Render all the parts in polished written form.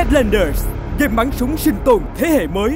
Badlanders, game bắn súng sinh tồn thế hệ mới.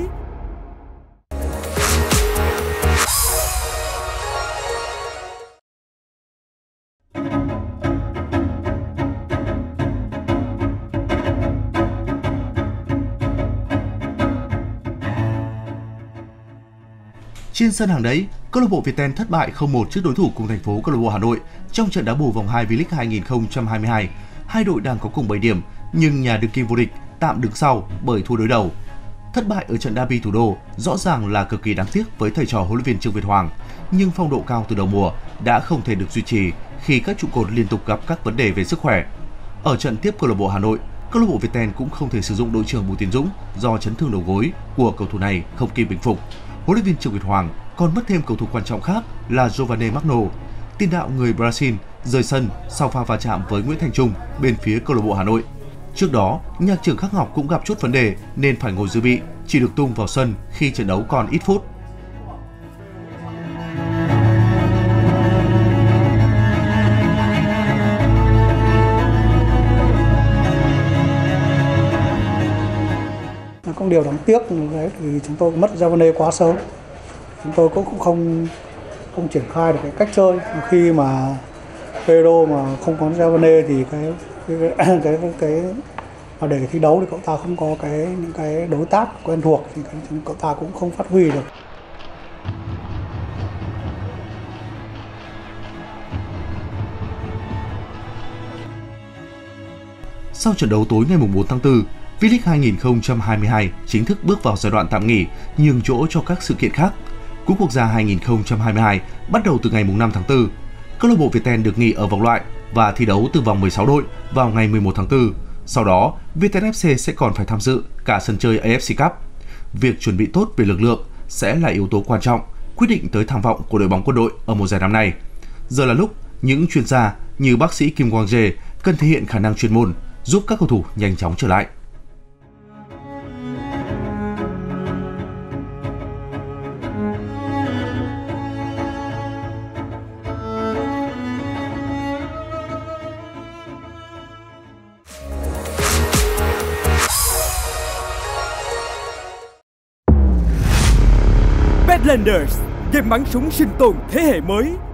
Trên sân hàng đẫy, câu lạc bộ Viettel thất bại 0-1 trước đối thủ cùng thành phố câu lạc bộ Hà Nội trong trận đá bù vòng 2 V-League 2022. Hai đội đang có cùng 7 điểm, nhưng nhà đương kim vô địch tạm đứng sau bởi thua đối đầu. Thất bại ở trận derby thủ đô rõ ràng là cực kỳ đáng tiếc với thầy trò huấn luyện viên Trương Việt Hoàng, nhưng phong độ cao từ đầu mùa đã không thể được duy trì khi các trụ cột liên tục gặp các vấn đề về sức khỏe. Ở trận tiếp câu lạc bộ Hà Nội, câu lạc bộ Viettel cũng không thể sử dụng đội trưởng Bùi Tiến Dũng do chấn thương đầu gối của cầu thủ này không kịp bình phục. Huấn luyện viên Trương Việt Hoàng còn mất thêm cầu thủ quan trọng khác là Giovane Magno, tiền đạo người Brazil, rời sân sau pha va chạm với Nguyễn Thành Trung bên phía câu lạc bộ Hà Nội. Trước đó, nhạc trưởng Khắc Ngọc cũng gặp chút vấn đề nên phải ngồi dự bị, chỉ được tung vào sân khi trận đấu còn ít phút. Có điều đáng tiếc đấy thì chúng tôi mất Giovane quá sớm. Chúng tôi cũng không triển khai được cái cách chơi. Khi mà Pedro mà không có Giovane thì cái mà để thi đấu thì cậu ta không có những cái đối tác quen thuộc thì cậu ta cũng không phát huy được. Sau trận đấu tối ngày 4 tháng 4, V-League 2022 chính thức bước vào giai đoạn tạm nghỉ, nhường chỗ cho các sự kiện khác. Cúp quốc gia 2022 bắt đầu từ ngày 5 tháng 4. Câu lạc bộ Viettel được nghỉ ở vòng loại và thi đấu từ vòng 16 đội vào ngày 11 tháng 4. Sau đó, Viettel FC sẽ còn phải tham dự cả sân chơi AFC Cup. Việc chuẩn bị tốt về lực lượng sẽ là yếu tố quan trọng, quyết định tới tham vọng của đội bóng quân đội ở mùa giải năm nay. Giờ là lúc những chuyên gia như bác sĩ Kim Quang Jae cần thể hiện khả năng chuyên môn, giúp các cầu thủ nhanh chóng trở lại. Badlanders, game bắn súng sinh tồn thế hệ mới.